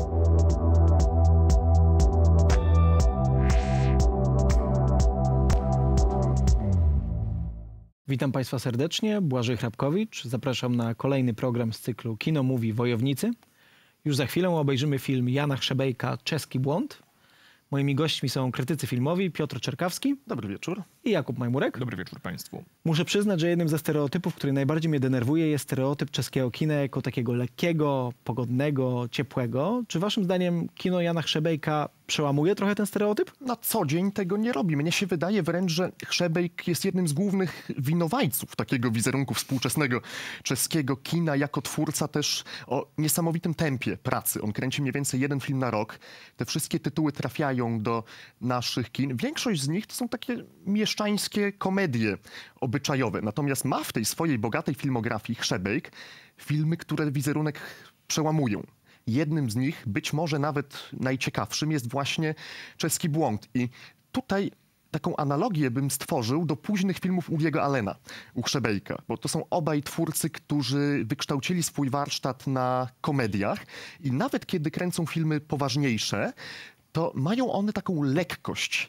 Witam Państwa serdecznie, Błażej Hrabkowicz. Zapraszam na kolejny program z cyklu Kino Mówi Wojownicy. Już za chwilę obejrzymy film Jana Chrzebejka Czeski błąd. Moimi gośćmi są krytycy filmowi Piotr Czerkawski. Dobry wieczór. I Jakub Majmurek. Dobry wieczór Państwu. Muszę przyznać, że jednym ze stereotypów, który najbardziej mnie denerwuje, jest stereotyp czeskiego kina jako takiego lekkiego, pogodnego, ciepłego. Czy waszym zdaniem kino Jana Chrzebejka przełamuje trochę ten stereotyp? Na co dzień tego nie robi. Mnie się wydaje wręcz, że Chrzebejk jest jednym z głównych winowajców takiego wizerunku współczesnego czeskiego kina, jako twórca też o niesamowitym tempie pracy. On kręci mniej więcej jeden film na rok. Te wszystkie tytuły trafiają do naszych kin. Większość z nich to są takie mieszczańskie komedie obyczajowe. Natomiast ma w tej swojej bogatej filmografii Chrzebejk filmy, które wizerunek przełamują. Jednym z nich, być może nawet najciekawszym, jest właśnie Czeski błąd. I tutaj taką analogię bym stworzył do późnych filmów Woody'ego Allena, u Chrzebejka, bo to są obaj twórcy, którzy wykształcili swój warsztat na komediach i nawet kiedy kręcą filmy poważniejsze, to mają one taką lekkość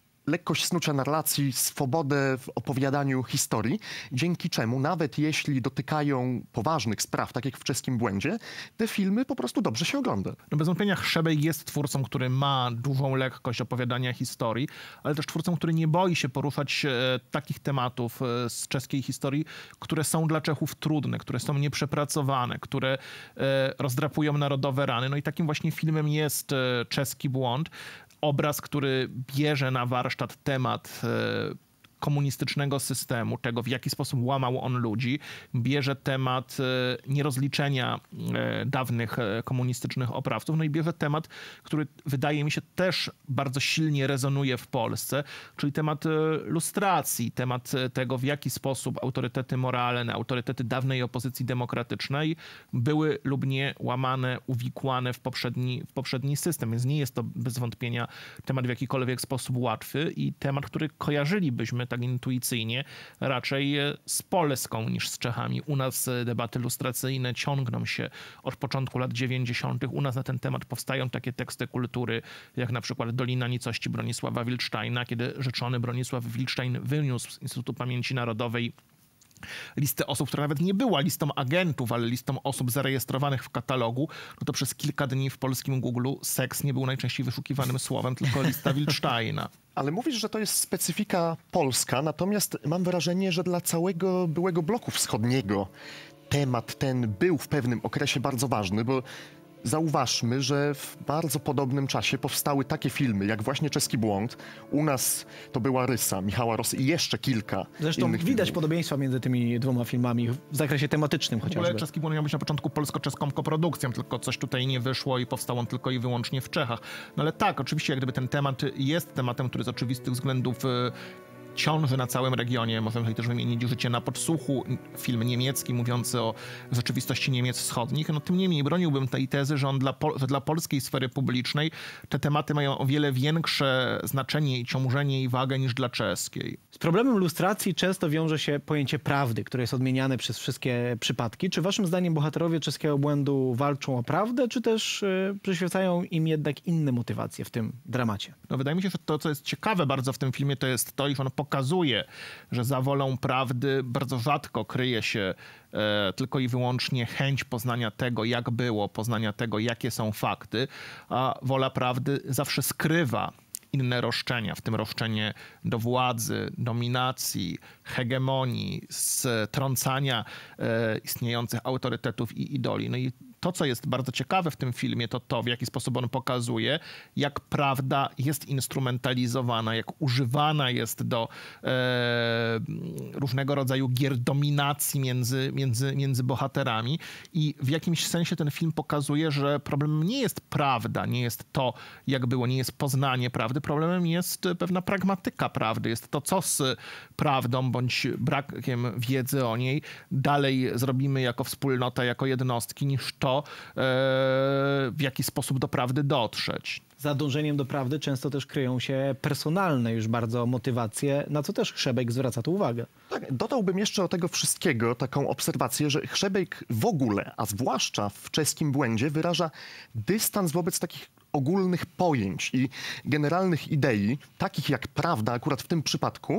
snucia narracji, swobodę w opowiadaniu historii, dzięki czemu nawet jeśli dotykają poważnych spraw, tak jak w Czeskim błędzie, te filmy po prostu dobrze się ogląda. No bez wątpienia Chrzebejk jest twórcą, który ma dużą lekkość opowiadania historii, ale też twórcą, który nie boi się poruszać takich tematów z czeskiej historii, które są dla Czechów trudne, które są nieprzepracowane, które rozdrapują narodowe rany. No i takim właśnie filmem jest Czeski błąd. Obraz, który bierze na warsztat temat komunistycznego systemu, tego w jaki sposób łamał on ludzi, bierze temat nierozliczenia dawnych komunistycznych oprawców, no i bierze temat, który wydaje mi się też bardzo silnie rezonuje w Polsce, czyli temat lustracji, temat tego, w jaki sposób autorytety moralne, autorytety dawnej opozycji demokratycznej były lub nie łamane, uwikłane w poprzedni system. Więc nie jest to bez wątpienia temat w jakikolwiek sposób łatwy i temat, który kojarzylibyśmy tak intuicyjnie raczej z Polską niż z Czechami. U nas debaty lustracyjne ciągną się od początku lat 90. U nas na ten temat powstają takie teksty kultury, jak na przykład Dolina Nicości Bronisława Wildsteina, kiedy rzeczony Bronisław Wildstein wyniósł z Instytutu Pamięci Narodowej listę osób, która nawet nie była listą agentów, ale listą osób zarejestrowanych w katalogu, no to przez kilka dni w polskim Google seks nie był najczęściej wyszukiwanym słowem, tylko lista Wildsteina. Ale mówisz, że to jest specyfika polska, natomiast mam wrażenie, że dla całego byłego bloku wschodniego temat ten był w pewnym okresie bardzo ważny, bo zauważmy, że w bardzo podobnym czasie powstały takie filmy, jak właśnie Czeski błąd. U nas to była Rysa, Michała Rosy i jeszcze kilka Zresztą innych widać filmów. podobieństwa między tymi dwoma filmami w zakresie tematycznym W ogóle chociażby. Czeski błąd miał być na początku polsko-czeską koprodukcją, tylko coś tutaj nie wyszło i powstał on tylko i wyłącznie w Czechach. No ale tak, oczywiście jak gdyby ten temat jest tematem, który z oczywistych względów ciąży na całym regionie. Możemy tutaj też wymienić Życie na podsłuchu, film niemiecki mówiący o rzeczywistości Niemiec wschodnich. No tym niemniej broniłbym tej tezy, że że dla polskiej sfery publicznej te tematy mają o wiele większe znaczenie i ciążenie i wagę niż dla czeskiej. Z problemem lustracji często wiąże się pojęcie prawdy, które jest odmieniane przez wszystkie przypadki. Czy waszym zdaniem bohaterowie Czeskiego błędu walczą o prawdę, czy też przyświecają im jednak inne motywacje w tym dramacie? No wydaje mi się, że to, co jest ciekawe bardzo w tym filmie, to jest to, iż on pokazuje, że za wolą prawdy bardzo rzadko kryje się tylko i wyłącznie chęć poznania tego, jak było, poznania tego, jakie są fakty, a wola prawdy zawsze skrywa inne roszczenia, w tym roszczenie do władzy, dominacji, hegemonii, strącania istniejących autorytetów i idoli. No i to, co jest bardzo ciekawe w tym filmie, to to, w jaki sposób on pokazuje, jak prawda jest instrumentalizowana, jak używana jest do różnego rodzaju gier dominacji między bohaterami. I w jakimś sensie ten film pokazuje, że problemem nie jest prawda, nie jest to, jak było, nie jest poznanie prawdy. Problemem jest pewna pragmatyka prawdy. Jest to, co z prawdą bądź brakiem wiedzy o niej dalej zrobimy jako wspólnota, jako jednostki, niż to, w jaki sposób do prawdy dotrzeć. Za dążeniem do prawdy często też kryją się personalne już bardzo motywacje, na co też Chrzebejk zwraca tu uwagę. Tak, dodałbym jeszcze do tego wszystkiego taką obserwację, że Chrzebejk w ogóle, a zwłaszcza w Czeskim Błędzie, wyraża dystans wobec takich ogólnych pojęć i generalnych idei, takich jak prawda akurat w tym przypadku,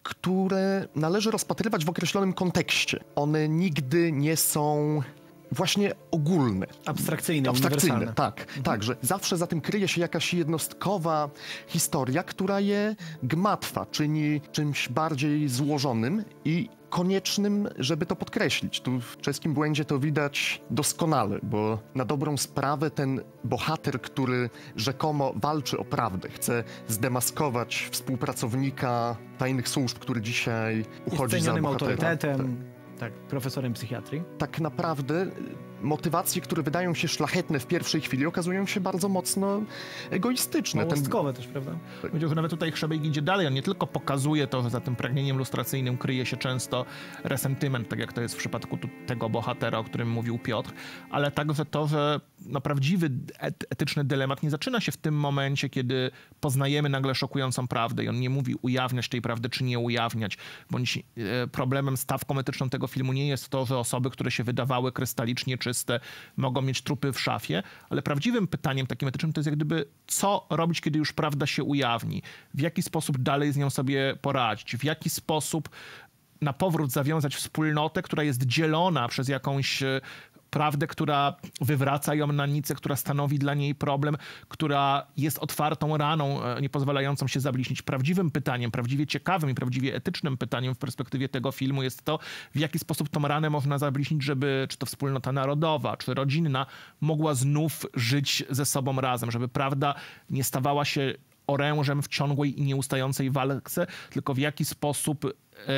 które należy rozpatrywać w określonym kontekście. One nigdy nie są właśnie ogólne. Abstrakcyjne, uniwersalne. Tak. Tak, że zawsze za tym kryje się jakaś jednostkowa historia, która je gmatwa, czyni czymś bardziej złożonym i koniecznym, żeby to podkreślić. Tu w Czeskim Błędzie to widać doskonale, bo na dobrą sprawę ten bohater, który rzekomo walczy o prawdę, chce zdemaskować współpracownika tajnych służb, który dzisiaj uchodzi za bohatera. autorytetem. Tak, profesorem psychiatrii. Tak naprawdę motywacje, które wydają się szlachetne w pierwszej chwili, okazują się bardzo mocno egoistyczne. Małostkowe też, prawda? Powiedział, że nawet tutaj Chrzebejk idzie dalej. On nie tylko pokazuje to, że za tym pragnieniem lustracyjnym kryje się często resentyment, tak jak to jest w przypadku tego bohatera, o którym mówił Piotr, ale także to, że prawdziwy etyczny dylemat nie zaczyna się w tym momencie, kiedy poznajemy nagle szokującą prawdę i on nie mówi ujawniać tej prawdy, czy nie ujawniać, bądź problemem, stawką etyczną tego filmu nie jest to, że osoby, które się wydawały krystalicznie czyste, mogą mieć trupy w szafie, ale prawdziwym pytaniem takim etycznym to jest jak gdyby, co robić, kiedy już prawda się ujawni, w jaki sposób dalej z nią sobie poradzić, w jaki sposób na powrót zawiązać wspólnotę, która jest dzielona przez jakąś prawdę, która wywraca ją na nicę, która stanowi dla niej problem, która jest otwartą raną, nie pozwalającą się zabliźnić. Prawdziwym pytaniem, prawdziwie ciekawym i prawdziwie etycznym pytaniem w perspektywie tego filmu jest to, w jaki sposób tą ranę można zabliźnić, żeby czy to wspólnota narodowa, czy rodzinna mogła znów żyć ze sobą razem, żeby prawda nie stawała się orężem w ciągłej i nieustającej walce, tylko w jaki sposób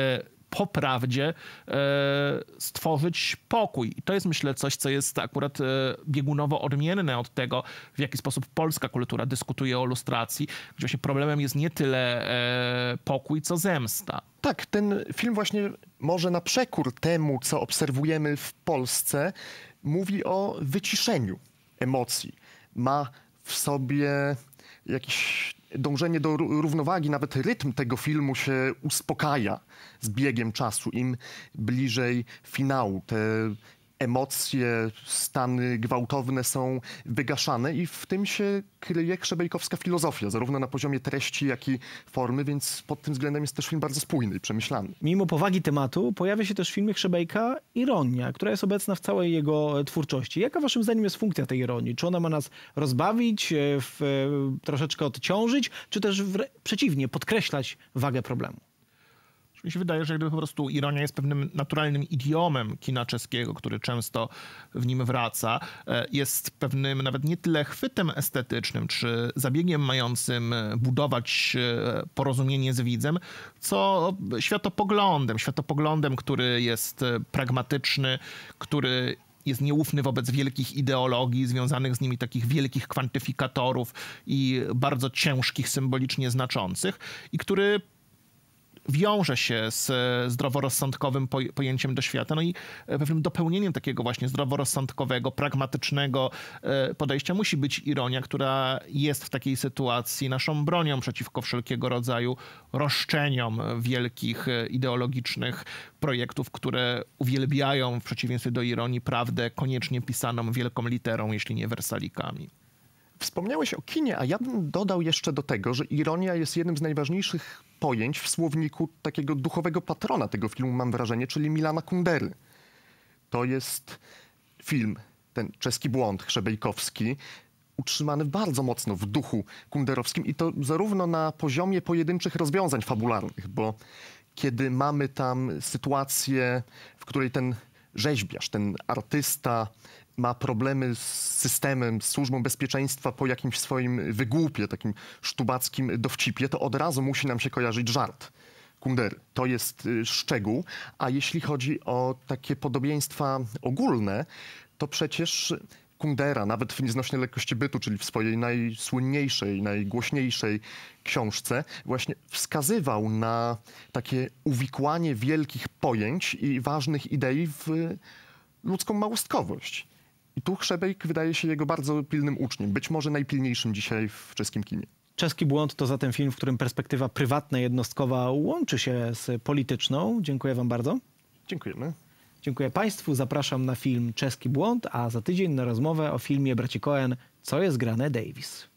po prawdzie stworzyć pokój. I to jest, myślę, coś, co jest akurat biegunowo odmienne od tego, w jaki sposób polska kultura dyskutuje o lustracji, gdzie właśnie problemem jest nie tyle pokój, co zemsta. Tak, ten film właśnie może na przekór temu, co obserwujemy w Polsce, mówi o wyciszeniu emocji. Ma w sobie jakiś dążenie do równowagi, nawet rytm tego filmu się uspokaja z biegiem czasu. Im bliżej finału, te emocje, stany gwałtowne są wygaszane i w tym się kryje chrzebejkowska filozofia, zarówno na poziomie treści, jak i formy, więc pod tym względem jest też film bardzo spójny i przemyślany. Mimo powagi tematu pojawia się też w filmie Chrzebejka ironia, która jest obecna w całej jego twórczości. Jaka waszym zdaniem jest funkcja tej ironii? Czy ona ma nas rozbawić, troszeczkę odciążyć, czy też przeciwnie, podkreślać wagę problemu? Mi się wydaje, że jakby po prostu ironia jest pewnym naturalnym idiomem kina czeskiego, który często w nim wraca. Jest pewnym nawet nie tyle chwytem estetycznym, czy zabiegiem mającym budować porozumienie z widzem, co światopoglądem, który jest pragmatyczny, który jest nieufny wobec wielkich ideologii, związanych z nimi takich wielkich kwantyfikatorów i bardzo ciężkich, symbolicznie znaczących i który wiąże się z zdroworozsądkowym pojęciem do świata, no i pewnym dopełnieniem takiego właśnie zdroworozsądkowego, pragmatycznego podejścia musi być ironia, która jest w takiej sytuacji naszą bronią przeciwko wszelkiego rodzaju roszczeniom wielkich ideologicznych projektów, które uwielbiają w przeciwieństwie do ironii prawdę koniecznie pisaną wielką literą, jeśli nie wersalikami. Wspomniałeś o kinie, a ja bym dodał jeszcze do tego, że ironia jest jednym z najważniejszych pojęć w słowniku takiego duchowego patrona tego filmu, mam wrażenie, czyli Milana Kundery. To jest film, ten Czeski Błąd chrzebejkowski, utrzymany bardzo mocno w duchu kunderowskim i to zarówno na poziomie pojedynczych rozwiązań fabularnych, bo kiedy mamy tam sytuację, w której ten rzeźbiarz, ten artysta ma problemy z systemem, z służbą bezpieczeństwa po jakimś swoim wygłupie, takim sztubackim dowcipie, to od razu musi nam się kojarzyć żart Kundery. To jest szczegół. A jeśli chodzi o takie podobieństwa ogólne, to przecież Kundera, nawet w Nieznośnej lekkości bytu, czyli w swojej najsłynniejszej, najgłośniejszej książce, właśnie wskazywał na takie uwikłanie wielkich pojęć i ważnych idei w ludzką małostkowość. I tu Chrzebejk wydaje się jego bardzo pilnym uczniem, być może najpilniejszym dzisiaj w czeskim kinie. Czeski błąd to zatem film, w którym perspektywa prywatna, jednostkowa łączy się z polityczną. Dziękuję wam bardzo. Dziękujemy. Dziękuję państwu. Zapraszam na film Czeski błąd, a za tydzień na rozmowę o filmie braci Coen Co jest grane Davis.